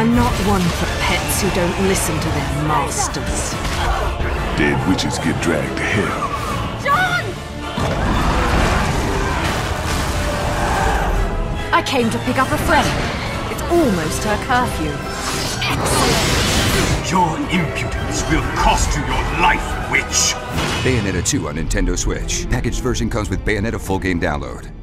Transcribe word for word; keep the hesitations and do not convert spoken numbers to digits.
I'm not one for pets who don't listen to their masters. Dead witches get dragged to hell. John! I came to pick up a friend. It's almost her curfew. Excellent! Your impudence will cost you your life, witch! Bayonetta two on Nintendo Switch. Packaged version comes with Bayonetta full game download.